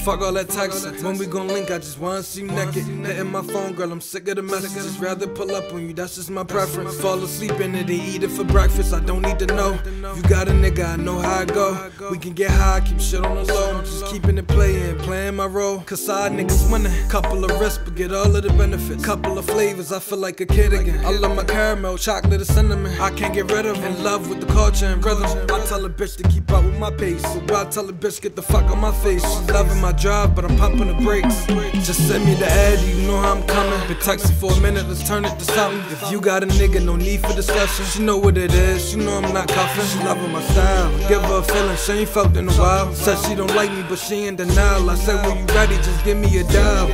Fuck all that texting. When we gon' link, I just wanna see you naked. Hitting my phone, girl, I'm sick of the messages. Rather pull up on you, that's just my preference. Fall asleep in it and eat it for breakfast. I don't need to know. You got a nigga, I know how I go. We can get high, keep shit on the low. I'm just keeping it playing my role. Cause side niggas winning. Couple of risks, but get all of the benefits. Couple of flavors, I feel like a kid again. I love my caramel, chocolate, and cinnamon. I can't get rid of it. In love with the culture and rhythm. I tell a bitch to keep up with my pace. So I tell a bitch get the fuck on my face. She loving my drive, but I'm pumping the brakes. Just send me the ad, you know how I'm coming. Been texting for a minute, let's turn it to something. If you got a nigga, no need for discussion. She know what it is, she know I'm not cuffing. She loving my style, give her a feeling she ain't felt in a while. Said she don't like me, but she in denial. I said when you ready, just give me a dial.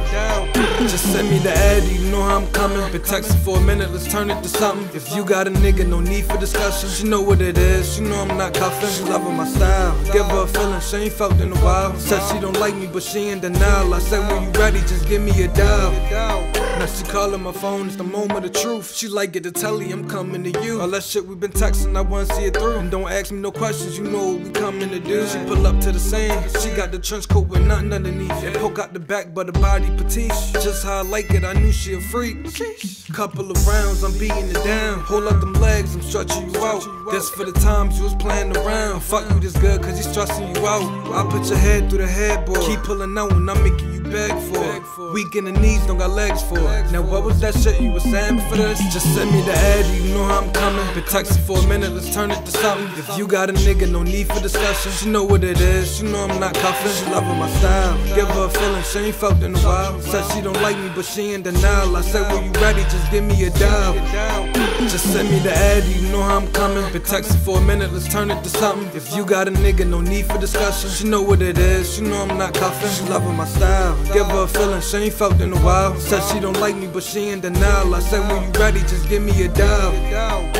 Just send me the ad, you know how I'm coming. Been texting for a minute, let's turn it to something. If you got a nigga, no need for discussion. She know what it is, she know I'm not cuffing. She loving my style, give her a feeling she ain't felt in a while. Said she don't like me, but she in denial. I said when you ready, just give me a dial. Now she calling my phone, it's the moment of truth. She like it to tell you I'm coming to you. All that shit we been texting, I wanna see it through. And don't ask me no questions, you know what we coming to do. She pull up to the scene, she got the trench coat with nothing underneath. And poke out the back, but the body petite. Just how I like it, I knew she a freak. Couple of rounds, I'm beating it down. Hold up them legs, I'm stretching you out. That's for the times you was playing around. Fuck you this good, cause he's stressing you out. I put your head through the headboard. Keep pulling out when I'm making you beg for it. Weak in the knees, don't got legs for it. Now what was that shit you was saying for this? Just send me the ad, you know how I'm coming. Been texting for a minute, let's turn it to something. If you got a nigga, no need for discussion. She know what it is, she know I'm not cuffing. She loving my style, give her a feeling she ain't felt in a while. Said she don't like me, but she in denial. I said when you ready, just give me a dial. Just send me the ad, you know how I'm coming. Been texting for a minute, let's turn it to something. If you got a nigga, no need for discussion. She know what it is, she know I'm not cuffing. She loving my style, give her a feeling she ain't felt in a while. Said she don't like me, but she in denial. I said when you ready, just give me a dial.